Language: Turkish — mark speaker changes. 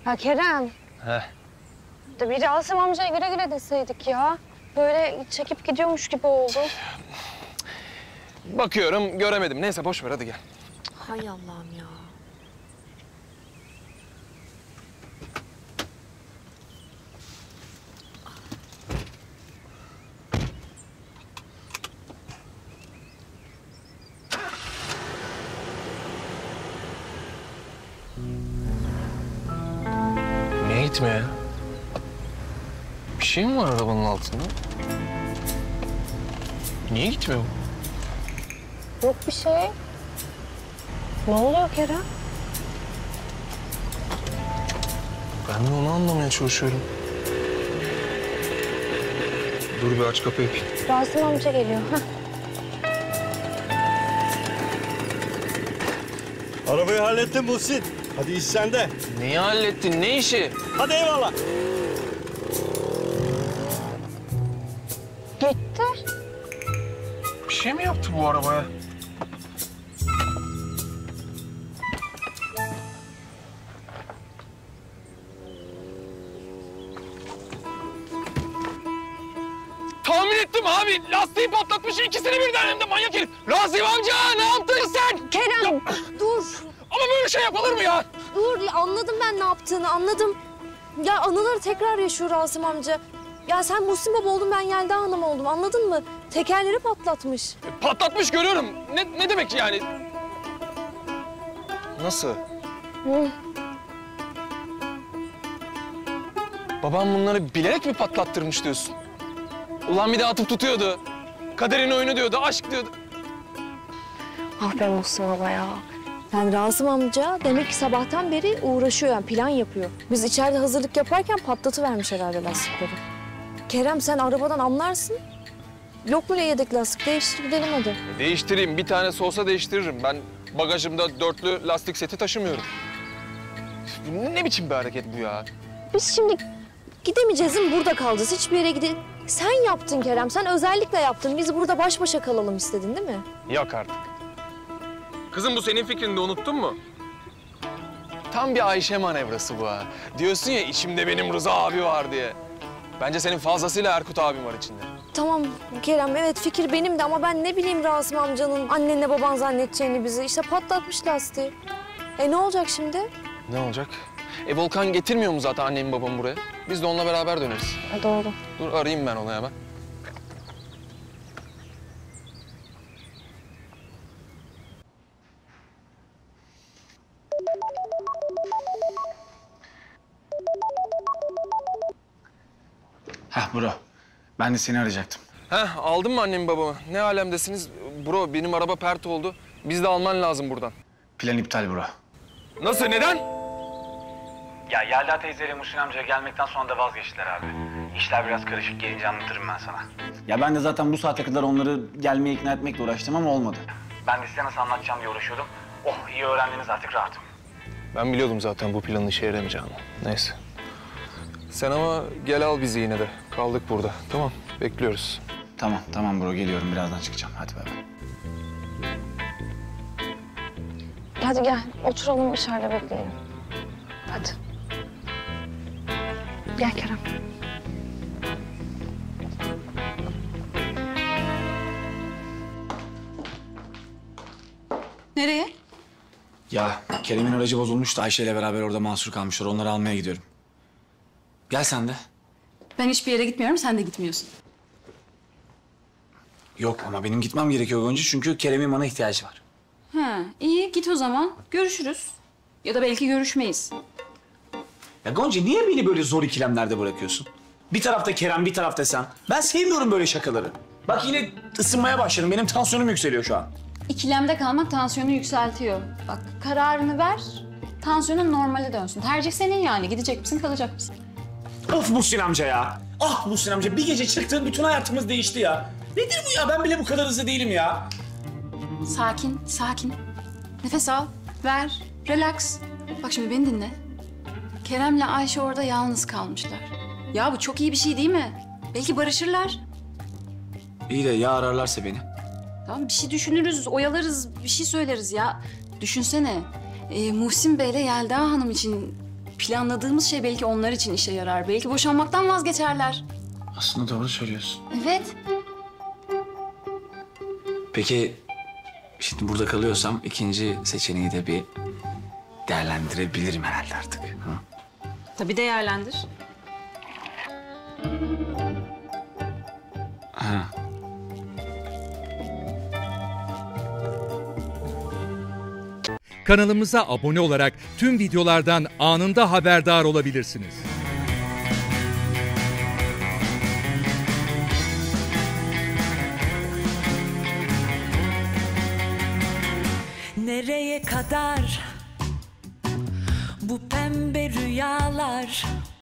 Speaker 1: Ya Kerem.
Speaker 2: He.
Speaker 1: De bir Asım amcaya güle güle deseydik ya. Böyle çekip gidiyormuş gibi oldu.
Speaker 2: Bakıyorum göremedim. Neyse boş ver hadi gel.
Speaker 1: Hay Allah'ım ya.
Speaker 2: Niye gitmiyor ya? Bir şey mi var arabanın altında? Niye gitmiyor bu?
Speaker 1: Yok bir şey. Ne oluyor Kerem?
Speaker 2: Ben de onu anlamaya çalışıyorum. Dur bir aç kapıyı.
Speaker 1: Asım amca geliyor. Hah.
Speaker 3: Arabayı hallettim Muhsin. Hadi iş sende.
Speaker 2: Neyi hallettin? Ne işi?
Speaker 3: Hadi eyvallah.
Speaker 1: Gitti.
Speaker 2: Bir şey mi yaptı bu arabaya? Tahmin ettim abi. Lastiği patlatmış ikisini birden hem de manyak herif. Rasim amca ne yaptın sen?
Speaker 1: Kerem dur.
Speaker 2: Ama böyle şey yapılır mı ya?
Speaker 1: Dur anladım ben ne yaptığını anladım. Ya anıları tekrar yaşıyor Asım amca. Ya sen Muhsin Baba oldun ben Yelda Hanım oldum anladın mı? Tekerleri patlatmış.
Speaker 2: Patlatmış görüyorum. Ne demek yani? Nasıl?
Speaker 1: Hı.
Speaker 2: Babam bunları bilerek mi patlattırmış diyorsun? Ulan bir de atıp tutuyordu. Kaderin oyunu diyordu, aşk diyordu.
Speaker 1: Ah be Muhsin Baba ya. Yani Rasım amca demek ki sabahtan beri uğraşıyor yani plan yapıyor. Biz içeride hazırlık yaparken patlatıvermiş herhalde lastikleri. Kerem sen arabadan anlarsın. Yok böyle yedek lastik değiştir gidelim hadi.
Speaker 2: Değiştireyim, bir tanesi olsa değiştiririm. Ben bagajımda dörtlü lastik seti taşımıyorum. Ne biçim bir hareket bu ya?
Speaker 1: Biz şimdi gidemeyeceğiz değil mi? Burada kalacağız. Hiçbir yere gidelim. Sen yaptın Kerem. Sen özellikle yaptın. Biz burada baş başa kalalım istedin değil mi?
Speaker 2: Yok artık. Kızım bu senin fikrini de unuttun mu? Tam bir Ayşe manevrası bu ha. Diyorsun ya içimde benim Rıza abi var diye. Bence senin fazlasıyla Erkut abim var içinde.
Speaker 1: Tamam Kerem evet fikir benim de ama ben ne bileyim Rasım amcanın annenle baban zannedeceğini bizi. İşte patlatmış lastiği. Ne olacak şimdi?
Speaker 2: Ne olacak? Volkan getirmiyor mu zaten annemi babamı buraya? Biz de onunla beraber döneriz.
Speaker 1: Doğru.
Speaker 2: Dur arayayım ben onu hemen.
Speaker 4: Heh bro, ben de seni arayacaktım.
Speaker 2: Aldın mı annemi babamı? Ne alemdesiniz? Bro benim araba pert oldu. Biz de alman lazım buradan.
Speaker 4: Plan iptal bro.
Speaker 2: Nasıl neden?
Speaker 4: Ya Yelda teyzeyle Muhsin amcaya gelmekten sonra da vazgeçtiler abi. İşler biraz karışık, gelince anlatırım ben sana. Ya ben de zaten bu saate kadar onları gelmeye ikna etmekle uğraştım ama olmadı. Ben de size nasıl anlatacağım diye uğraşıyordum. Oh iyi öğrendiniz artık rahatım.
Speaker 2: Ben biliyordum zaten bu planın işe yaramayacağını. Neyse. Sen ama gel al bizi yine de. Kaldık burada. Tamam bekliyoruz.
Speaker 4: Tamam bro geliyorum birazdan çıkacağım. Hadi bay bay.
Speaker 1: Hadi gel oturalım dışarıda bekleyelim. Hadi. Gel Kerem.
Speaker 5: Nereye?
Speaker 4: Ya Kerem'in aracı bozulmuş da Ayşe ile beraber orada mahsur kalmışlar. Onları almaya gidiyorum. Gel sen de.
Speaker 5: Ben hiçbir yere gitmiyorum, sen de gitmiyorsun.
Speaker 4: Yok ama benim gitmem gerekiyor Gonca çünkü Kerem'in bana ihtiyacı var.
Speaker 5: Ha, iyi git o zaman. Görüşürüz. Ya da belki görüşmeyiz.
Speaker 4: Ya Gonca niye beni böyle zor ikilemlerde bırakıyorsun? Bir tarafta Kerem, bir tarafta sen. Ben sevmiyorum böyle şakaları. Bak yine ısınmaya başladım. Benim tansiyonum yükseliyor şu an.
Speaker 5: İkilemde kalmak tansiyonu yükseltiyor. Bak kararını ver, tansiyonun normale dönsün. Tercih senin yani. Gidecek misin, kalacak mısın?
Speaker 4: Of Muhsin amca ya. Ah Muhsin amca bir gece çıktığın bütün hayatımız değişti ya. Nedir bu ya? Ben bile bu kadar hızlı değilim ya.
Speaker 5: Sakin. Nefes al, ver, relax. Bak şimdi beni dinle. Kerem'le Ayşe orada yalnız kalmışlar. Ya bu çok iyi bir şey değil mi? Belki barışırlar.
Speaker 4: İyi de ya ararlarsa beni?
Speaker 5: Tamam bir şey düşünürüz, oyalarız, bir şey söyleriz ya. Düşünsene, Muhsin Bey'le Yelda Hanım için planladığımız şey belki onlar için işe yarar. Belki boşanmaktan vazgeçerler.
Speaker 2: Aslında doğru söylüyorsun.
Speaker 5: Evet.
Speaker 6: Peki şimdi burada kalıyorsam ikinci seçeneği de bir değerlendirebilirim herhalde artık. Hı?
Speaker 5: Tabii değerlendir.
Speaker 6: Ha.
Speaker 7: Kanalımıza abone olarak tüm videolardan anında haberdar olabilirsiniz.
Speaker 8: Nereye kadar bu pembe rüyalar?